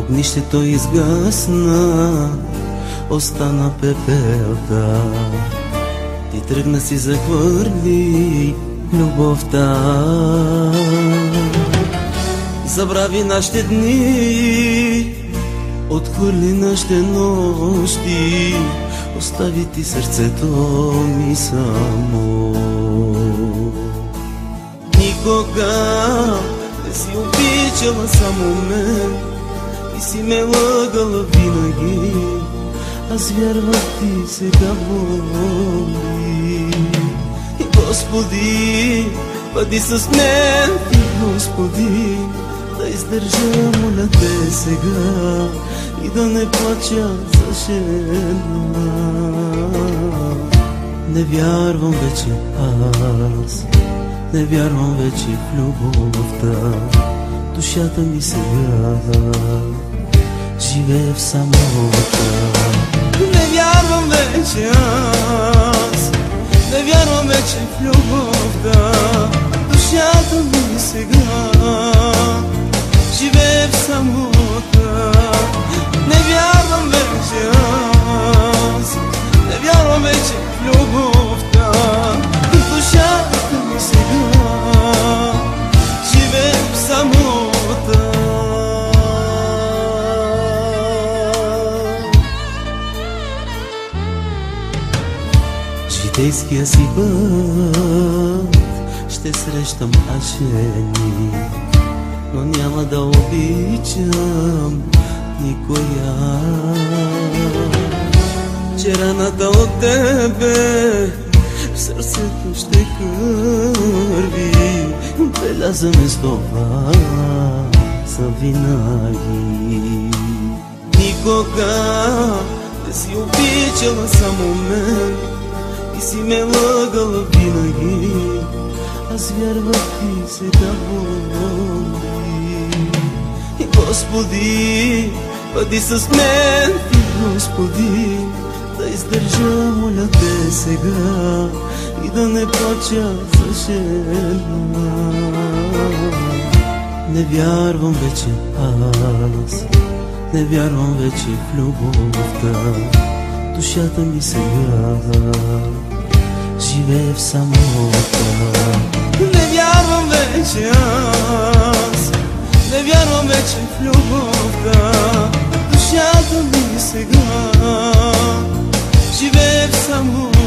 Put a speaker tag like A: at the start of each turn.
A: Огнището изгасна, остана пепелта. Ти тръгна си захвърли любовта. Забрави нашите дни, отхвърли нашите нощи, остави ти сърцето ми само. Никога не си обичала само мен и си ме лъгала винаги. Аз вярвах, ти сега воли. И Господи, бъди с мен, ти Господи, да издържа, моля те сега, и да не плача за жена. Не вярвам вече аз, не вярвам вече в любовта. Душата ми сега живее в самота. Не вярвам вече аз, не вярвам вече в любовта. Душата ми сега живее в самота. Не вярвам вече аз, не вярвам вече в любовта. Душата ми сега живее в самота. Житейския си път ще срещам аз жени, но няма да обичам никоя. Че раната от тебе в сърцето ще кърви, белязаме с това завинаги. Никога не си обичала само мен и си ме лъгала винаги. Аз вярвах, ти сега воли. И Господи, бъди с мен, ти Господи, да издържа, моля те сега, и да не плача за жена. Не вярвам вече аз, не вярвам вече в любовта. Душата ми сега живее в самота. Не вярвам вече аз, не вярвам вече в любовта. Душата ми сега живее в самота.